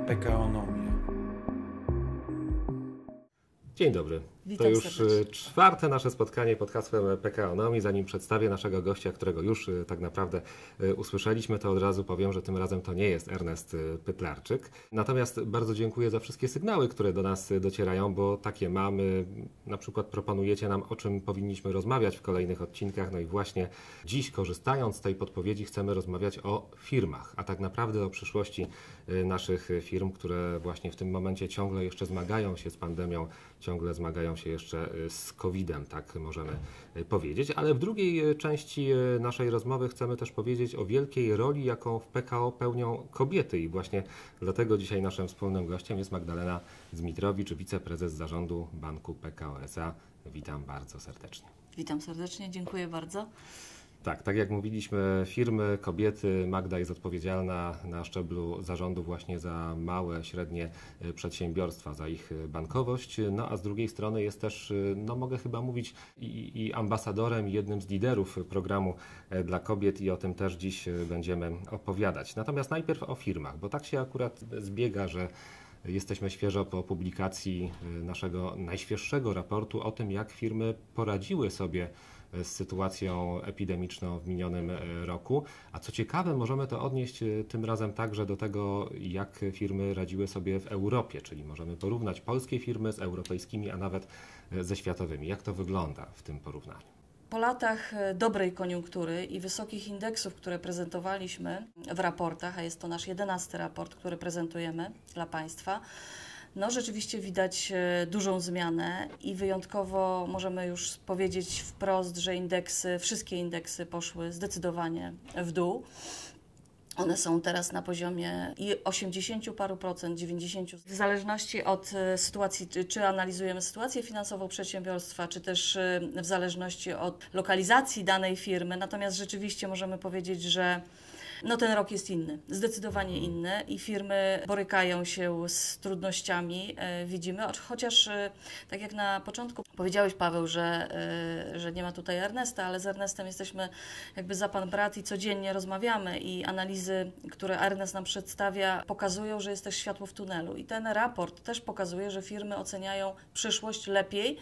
PKOnomia. Dzień dobry. Witam to już serdecznie. czwarte nasze spotkanie pod hasłem PKOnomii. Zanim przedstawię naszego gościa, którego już tak naprawdę usłyszeliśmy, to od razu powiem, że tym razem to nie jest Ernest Pytlarczyk. Natomiast bardzo dziękuję za wszystkie sygnały, które do nas docierają, bo takie mamy. Na przykład proponujecie nam, o czym powinniśmy rozmawiać w kolejnych odcinkach. No i właśnie dziś, korzystając z tej podpowiedzi, chcemy rozmawiać o firmach, a tak naprawdę o przyszłości naszych firm, które właśnie w tym momencie ciągle jeszcze zmagają się z pandemią, ciągle zmagają się jeszcze z COVID-em, tak możemy powiedzieć. Ale w drugiej części naszej rozmowy chcemy też powiedzieć o wielkiej roli, jaką w PKO pełnią kobiety i właśnie dlatego dzisiaj naszym wspólnym gościem jest Magdalena Zmitrowicz, wiceprezes zarządu Banku PKO SA. Witam bardzo serdecznie. Witam serdecznie, dziękuję bardzo. Tak jak mówiliśmy, firmy, kobiety, Magda jest odpowiedzialna na szczeblu zarządu właśnie za małe, średnie przedsiębiorstwa, za ich bankowość, no a z drugiej strony jest też, no mogę chyba mówić, i ambasadorem, i jednym z liderów programu dla kobiet i o tym też dziś będziemy opowiadać. Natomiast najpierw o firmach, bo tak się akurat zbiega, że jesteśmy świeżo po publikacji naszego najświeższego raportu o tym, jak firmy poradziły sobie z sytuacją epidemiczną w minionym roku. A co ciekawe, możemy to odnieść tym razem także do tego, jak firmy radziły sobie w Europie, czyli możemy porównać polskie firmy z europejskimi, a nawet ze światowymi. Jak to wygląda w tym porównaniu? Po latach dobrej koniunktury i wysokich indeksów, które prezentowaliśmy w raportach, a jest to nasz 11. raport, który prezentujemy dla Państwa, no rzeczywiście widać dużą zmianę i wyjątkowo możemy już powiedzieć wprost, że wszystkie indeksy poszły zdecydowanie w dół. One są teraz na poziomie i 80 paru procent, 90, w zależności od sytuacji, czy analizujemy sytuację finansową przedsiębiorstwa, czy też w zależności od lokalizacji danej firmy. Natomiast rzeczywiście możemy powiedzieć, że no ten rok jest inny, zdecydowanie inny i firmy borykają się z trudnościami, widzimy, chociaż tak jak na początku powiedziałeś, Paweł, że nie ma tutaj Ernesta, ale z Ernestem jesteśmy jakby za pan brat i codziennie rozmawiamy i analizy, które Ernest nam przedstawia, pokazują, że jest też światło w tunelu i ten raport też pokazuje, że firmy oceniają przyszłość lepiej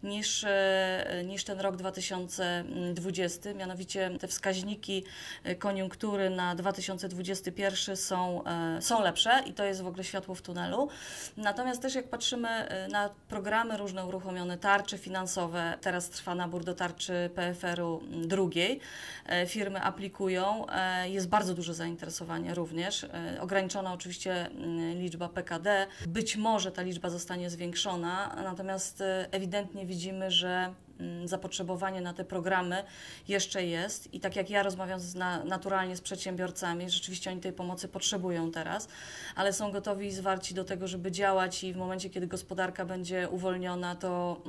niż ten rok 2020, mianowicie te wskaźniki koniunktury na 2021 są lepsze i to jest w ogóle światło w tunelu. Natomiast też jak patrzymy na programy różne uruchomione, tarcze finansowe, teraz trwa nabór do tarczy PFR-u drugiej, firmy aplikują, jest bardzo duże zainteresowanie również, ograniczona oczywiście liczba PKD, być może ta liczba zostanie zwiększona, natomiast ewidentnie widzimy, że zapotrzebowanie na te programy jeszcze jest i tak jak ja rozmawiam naturalnie z przedsiębiorcami, rzeczywiście oni tej pomocy potrzebują teraz, ale są gotowi i zwarci do tego, żeby działać i w momencie, kiedy gospodarka będzie uwolniona, to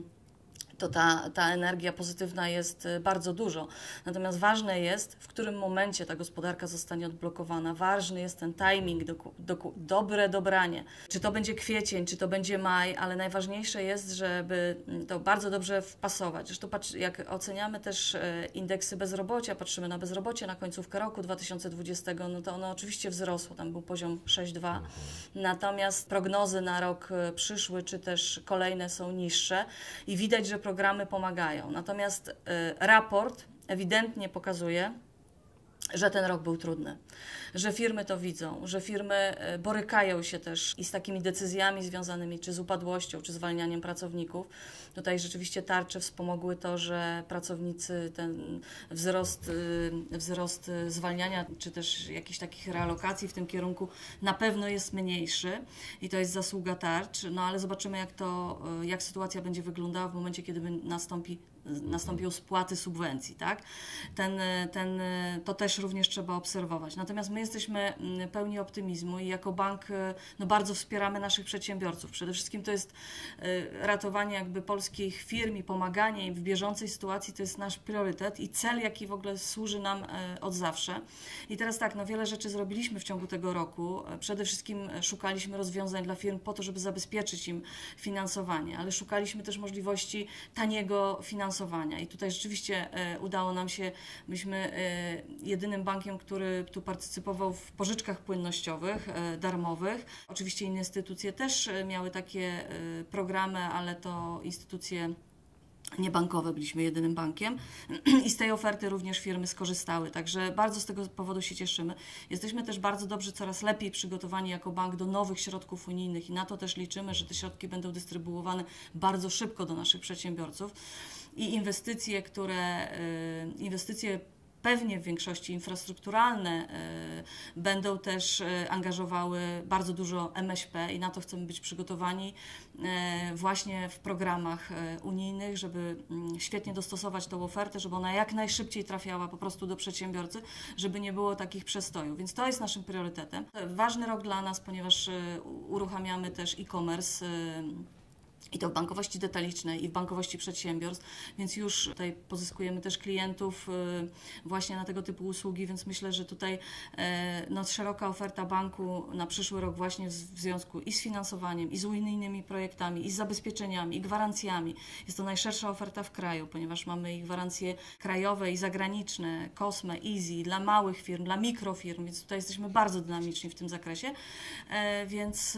ta energia pozytywna jest bardzo dużo. Natomiast ważne jest, w którym momencie ta gospodarka zostanie odblokowana. Ważny jest ten timing, dobre dobranie. Czy to będzie kwiecień, czy to będzie maj, ale najważniejsze jest, żeby to bardzo dobrze wpasować. Zresztą jak oceniamy też indeksy bezrobocia, patrzymy na bezrobocie na końcówkę roku 2020, no to ono oczywiście wzrosło, tam był poziom 6,2. Natomiast prognozy na rok przyszły, czy też kolejne są niższe i widać, że programy pomagają. Natomiast raport ewidentnie pokazuje, że ten rok był trudny, że firmy to widzą, że firmy borykają się też i z takimi decyzjami związanymi czy z upadłością, czy zwalnianiem pracowników. Tutaj rzeczywiście tarcze wspomogły to, że pracownicy, ten wzrost zwalniania, czy też jakichś takich realokacji w tym kierunku na pewno jest mniejszy i to jest zasługa tarcz, no ale zobaczymy jak sytuacja będzie wyglądała w momencie, kiedy nastąpią spłaty subwencji, tak? To też również trzeba obserwować. Natomiast my jesteśmy pełni optymizmu i jako bank no bardzo wspieramy naszych przedsiębiorców. Przede wszystkim to jest ratowanie jakby polskich firm i pomaganie im w bieżącej sytuacji, to jest nasz priorytet i cel, jaki w ogóle służy nam od zawsze. I teraz tak, no wiele rzeczy zrobiliśmy w ciągu tego roku. Przede wszystkim szukaliśmy rozwiązań dla firm po to, żeby zabezpieczyć im finansowanie, ale szukaliśmy też możliwości taniego finansowania finansowania. I tutaj rzeczywiście udało nam się, myśmy jedynym bankiem, który tu partycypował w pożyczkach płynnościowych, darmowych. Oczywiście inne instytucje też miały takie programy, ale to instytucje niebankowe, byliśmy jedynym bankiem i z tej oferty również firmy skorzystały, także bardzo z tego powodu się cieszymy. Jesteśmy też bardzo dobrze, coraz lepiej przygotowani jako bank do nowych środków unijnych i na to też liczymy, że te środki będą dystrybuowane bardzo szybko do naszych przedsiębiorców i inwestycje pewnie w większości infrastrukturalne będą też angażowały bardzo dużo MŚP i na to chcemy być przygotowani właśnie w programach unijnych, żeby świetnie dostosować tą ofertę, żeby ona jak najszybciej trafiała po prostu do przedsiębiorcy, żeby nie było takich przestojów. Więc to jest naszym priorytetem. Ważny rok dla nas, ponieważ uruchamiamy też e-commerce, i to w bankowości detalicznej i w bankowości przedsiębiorstw, więc już tutaj pozyskujemy też klientów właśnie na tego typu usługi, więc myślę, że tutaj szeroka oferta banku na przyszły rok właśnie w związku i z finansowaniem, i z unijnymi projektami, i z zabezpieczeniami, i gwarancjami. Jest to najszersza oferta w kraju, ponieważ mamy i gwarancje krajowe i zagraniczne, COSME, EASY, dla małych firm, dla mikrofirm, więc tutaj jesteśmy bardzo dynamiczni w tym zakresie, więc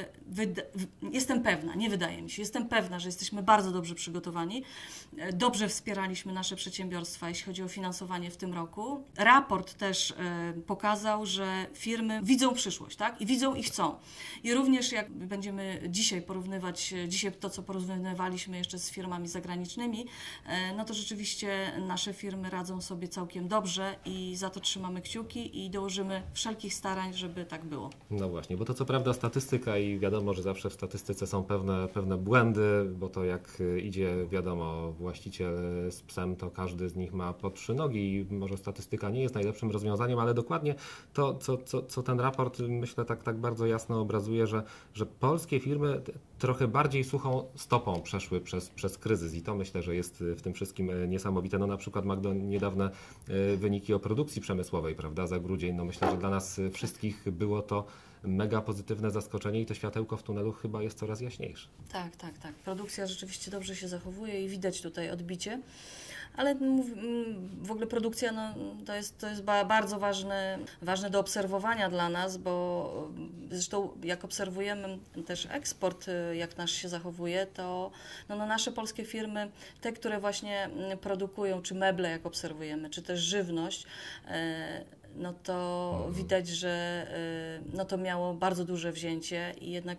jestem pewna, nie wydaje mi się, jestem pewna, że jesteśmy bardzo dobrze przygotowani. Dobrze wspieraliśmy nasze przedsiębiorstwa, jeśli chodzi o finansowanie w tym roku. Raport też pokazał, że firmy widzą przyszłość, tak? I widzą i chcą. I również jak będziemy dzisiaj to, co porównywaliśmy jeszcze z firmami zagranicznymi, no to rzeczywiście nasze firmy radzą sobie całkiem dobrze i za to trzymamy kciuki i dołożymy wszelkich starań, żeby tak było. No właśnie, bo to co prawda statystyka i wiadomo, że zawsze w statystyce są pewne błędy, bo to jak idzie, wiadomo, właściciel z psem, to każdy z nich ma po 3 nogi i może statystyka nie jest najlepszym rozwiązaniem, ale dokładnie to, co ten raport, myślę, tak bardzo jasno obrazuje, że polskie firmy trochę bardziej suchą stopą przeszły przez kryzys i to myślę, że jest w tym wszystkim niesamowite. No na przykład, Magdo, niedawne wyniki o produkcji przemysłowej, prawda, za grudzień, no myślę, że dla nas wszystkich było to mega pozytywne zaskoczenie i to światełko w tunelu chyba jest coraz jaśniejsze. Tak. Produkcja rzeczywiście dobrze się zachowuje i widać tutaj odbicie, ale w ogóle produkcja to jest bardzo ważne do obserwowania dla nas, bo zresztą jak obserwujemy też eksport, jak nasz się zachowuje, to nasze polskie firmy, te, które właśnie produkują, czy meble jak obserwujemy, czy też żywność, no to widać, że to miało bardzo duże wzięcie i jednak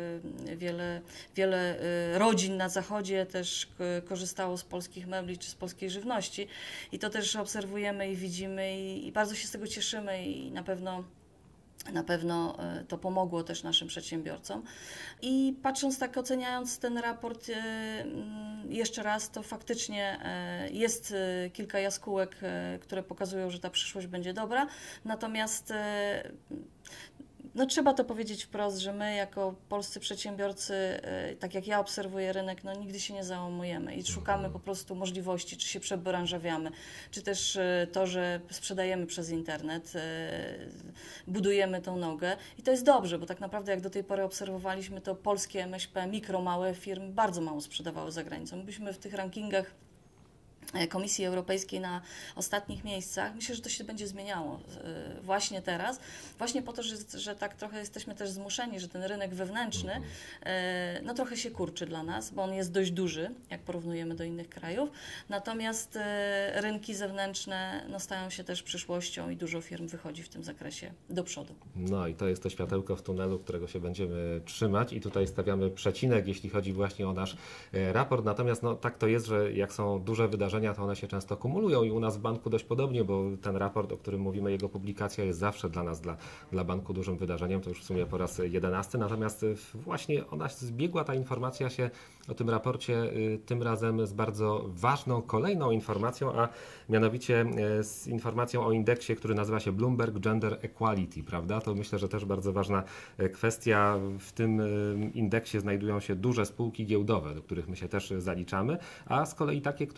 wiele rodzin na zachodzie też korzystało z polskich mebli czy z polskiej żywności i to też obserwujemy i widzimy i bardzo się z tego cieszymy i na pewno to pomogło też naszym przedsiębiorcom. I patrząc tak, oceniając ten raport jeszcze raz, to faktycznie jest kilka jaskółek, które pokazują, że ta przyszłość będzie dobra. Natomiast trzeba to powiedzieć wprost, że my jako polscy przedsiębiorcy, tak jak ja obserwuję rynek, nigdy się nie załamujemy i szukamy po prostu możliwości, czy się przebranżawiamy, czy też to, że sprzedajemy przez internet, budujemy tą nogę i to jest dobrze, bo tak naprawdę jak do tej pory obserwowaliśmy, to polskie MŚP, małe firmy bardzo mało sprzedawały za granicą. Byliśmy w tych rankingach Komisji Europejskiej na ostatnich miejscach. Myślę, że to się będzie zmieniało właśnie teraz. Właśnie po to, że tak trochę jesteśmy też zmuszeni, że ten rynek wewnętrzny trochę się kurczy dla nas, bo on jest dość duży, jak porównujemy do innych krajów. Natomiast rynki zewnętrzne stają się też przyszłością i dużo firm wychodzi w tym zakresie do przodu. No i to jest to światełko w tunelu, którego się będziemy trzymać i tutaj stawiamy przecinek, jeśli chodzi właśnie o nasz raport. Natomiast tak to jest, że jak są duże wydarzenia, to one się często kumulują i u nas w banku dość podobnie, bo ten raport, o którym mówimy, jego publikacja jest zawsze dla nas, dla banku dużym wydarzeniem, to już w sumie po raz 11, natomiast właśnie ona zbiegła, ta informacja się o tym raporcie tym razem z bardzo ważną kolejną informacją, a mianowicie z informacją o indeksie, który nazywa się Bloomberg Gender Equality, prawda? To myślę, że też bardzo ważna kwestia. W tym indeksie znajdują się duże spółki giełdowe, do których my się też zaliczamy, a z kolei takie, które aktywnie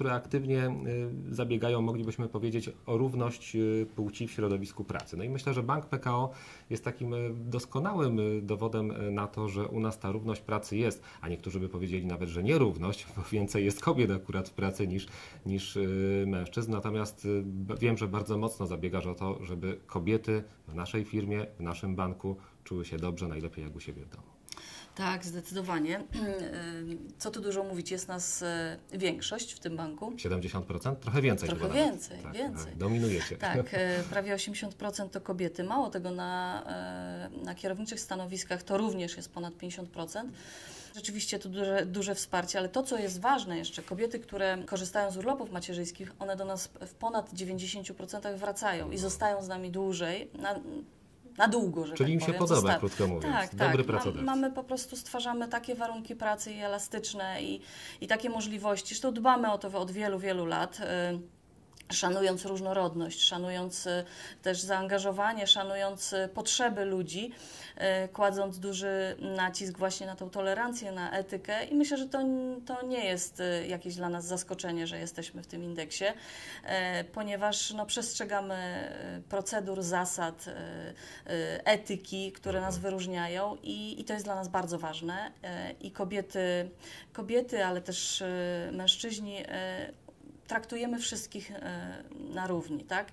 aktywnie zabiegają, moglibyśmy powiedzieć, o równość płci w środowisku pracy. No i myślę, że Bank Pekao jest takim doskonałym dowodem na to, że u nas ta równość pracy jest, a niektórzy by powiedzieli nawet, że nierówność, bo więcej jest kobiet akurat w pracy niż mężczyzn. Natomiast wiem, że bardzo mocno zabiegasz o to, żeby kobiety w naszej firmie, w naszym banku czuły się dobrze, najlepiej jak u siebie w domu. Tak, zdecydowanie. Co tu dużo mówić, jest nas większość w tym banku. 70%? Trochę więcej. Trochę chyba więcej, nawet. więcej. Dominujecie. Tak, prawie 80% to kobiety. Mało tego, na kierowniczych stanowiskach to również jest ponad 50%. Rzeczywiście to duże wsparcie, ale to, co jest ważne jeszcze, kobiety, które korzystają z urlopów macierzyńskich, one do nas w ponad 90% wracają i zostają z nami dłużej, na długo, że Czyli im tak się powiem. podoba, krótko mówiąc. Tak, Dobry tak. pracodawca. Mamy po prostu, stwarzamy takie warunki pracy i elastyczne i takie możliwości. Zresztą dbamy o to od wielu, wielu lat. Szanując różnorodność, szanując też zaangażowanie, szanując potrzeby ludzi, kładąc duży nacisk właśnie na tą tolerancję, na etykę i myślę, że to nie jest jakieś dla nas zaskoczenie, że jesteśmy w tym indeksie, ponieważ przestrzegamy procedur, zasad, etyki, które nas wyróżniają i to jest dla nas bardzo ważne i kobiety, ale też mężczyźni traktujemy wszystkich na równi, tak?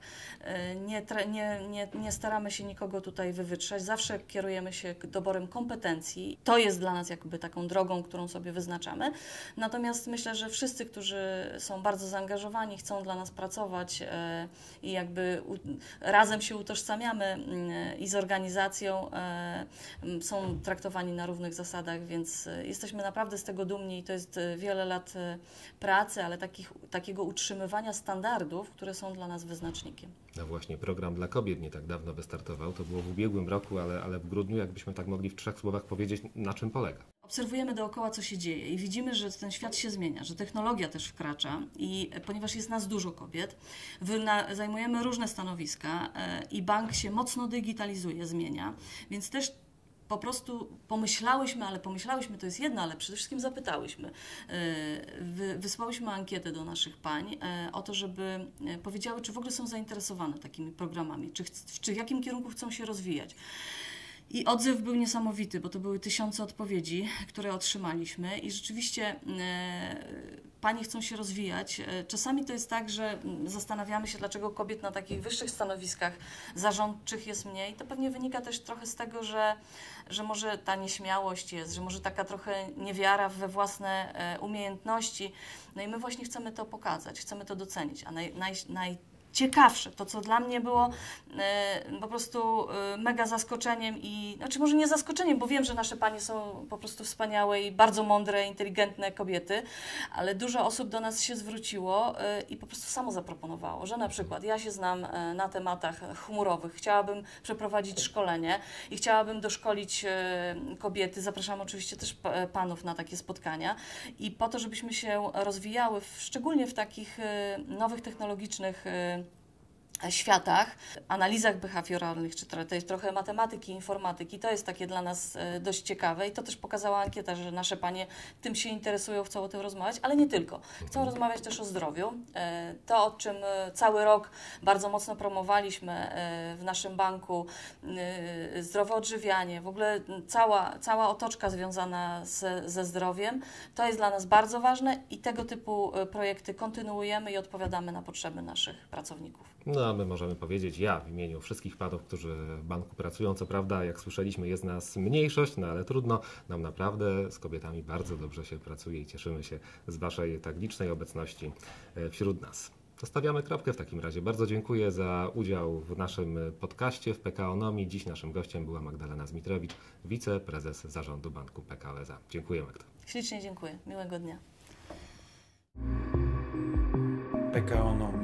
Nie staramy się nikogo tutaj wywytrzać, zawsze kierujemy się doborem kompetencji. To jest dla nas jakby taką drogą, którą sobie wyznaczamy. Natomiast myślę, że wszyscy, którzy są bardzo zaangażowani, chcą dla nas pracować i jakby razem się utożsamiamy i z organizacją, są traktowani na równych zasadach, więc jesteśmy naprawdę z tego dumni i to jest wiele lat pracy, ale takiego utrzymywania standardów, które są dla nas wyznacznikiem. No właśnie, program dla kobiet nie tak dawno wystartował. To było w ubiegłym roku, ale w grudniu, jakbyśmy tak mogli w 3 słowach powiedzieć, na czym polega. Obserwujemy dookoła, co się dzieje i widzimy, że ten świat się zmienia, że technologia też wkracza i ponieważ jest nas dużo kobiet, zajmujemy różne stanowiska i bank się mocno digitalizuje, zmienia, więc też po prostu pomyślałyśmy to jest jedno, ale przede wszystkim zapytałyśmy. Wysłałyśmy ankietę do naszych pań o to, żeby powiedziały, czy w ogóle są zainteresowane takimi programami, czy w jakim kierunku chcą się rozwijać. I odzew był niesamowity, bo to były tysiące odpowiedzi, które otrzymaliśmy i rzeczywiście panie chcą się rozwijać. Czasami to jest tak, że zastanawiamy się, dlaczego kobiet na takich wyższych stanowiskach zarządczych jest mniej. To pewnie wynika też trochę z tego, że może ta nieśmiałość jest, że może taka trochę niewiara we własne umiejętności. No i my właśnie chcemy to pokazać, chcemy to docenić, a najciekawsze, to co dla mnie było po prostu mega zaskoczeniem i, znaczy może nie zaskoczeniem, bo wiem, że nasze panie są po prostu wspaniałe i bardzo mądre, inteligentne kobiety, ale dużo osób do nas się zwróciło i po prostu samo zaproponowało, że na przykład ja się znam na tematach chmurowych, chciałabym przeprowadzić szkolenie i chciałabym doszkolić kobiety, zapraszam oczywiście też panów na takie spotkania i po to, żebyśmy się rozwijały, szczególnie w takich nowych technologicznych światach, analizach behawioralnych, czy trochę matematyki, informatyki, to jest takie dla nas dość ciekawe i to też pokazała ankieta, że nasze panie tym się interesują, chcą o tym rozmawiać, ale nie tylko. Chcą rozmawiać też o zdrowiu. To, o czym cały rok bardzo mocno promowaliśmy w naszym banku, zdrowe odżywianie, w ogóle cała otoczka związana ze zdrowiem, to jest dla nas bardzo ważne i tego typu projekty kontynuujemy i odpowiadamy na potrzeby naszych pracowników. No a my możemy powiedzieć, ja w imieniu wszystkich panów, którzy w banku pracują, co prawda jak słyszeliśmy jest nas mniejszość, no ale trudno, nam naprawdę z kobietami bardzo dobrze się pracuje i cieszymy się z Waszej tak licznej obecności wśród nas. Zostawiamy kropkę w takim razie. Bardzo dziękuję za udział w naszym podcaście w PKOnomii. Dziś naszym gościem była Magdalena Zmitrowicz, wiceprezes zarządu Banku PKO SA. Dziękuję, Magda. Ślicznie dziękuję. Miłego dnia. PKOnomii.